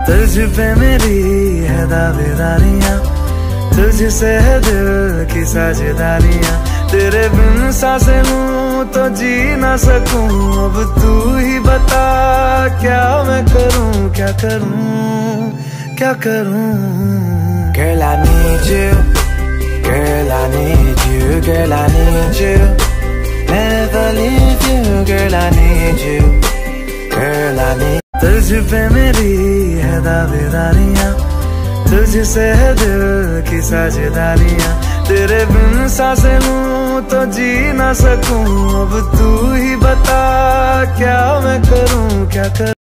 तुझ पे मेरी है दावेदारियां, तुझसे है दिल की साझेदारियां। तेरे बिन सांसें लूं तो जी ना सकूं, अब तू ही बता क्या मैं करूं, क्या करूं, क्या करूं। Girl, I need you, girl, I need you, girl, I need you, never leave you, girl, I need you, girl, I need। तुझ पे मेरी है दावेदारियां, तुझसे है दिल की साझेदारियां। तेरे बिन सांसें लूं तो जी ना सकूं, अब तू ही बता क्या मैं करूं, क्या करूं।